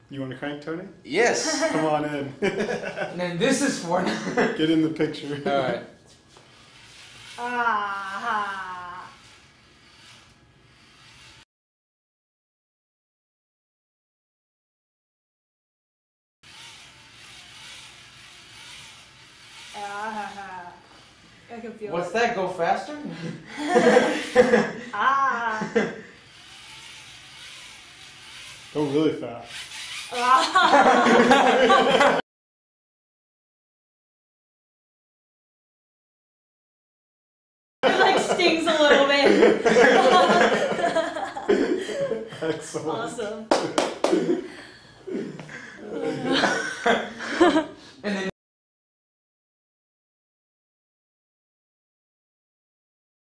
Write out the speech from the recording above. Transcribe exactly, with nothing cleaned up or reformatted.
You want to crank, Tony? Yes. Come on in. And then this is for. Get in the picture. All right. Ah. Ah. I can feel What's it. that? Go faster? Ah. Go really fast. Ah. It like stings a little bit. Excellent. Awesome. And then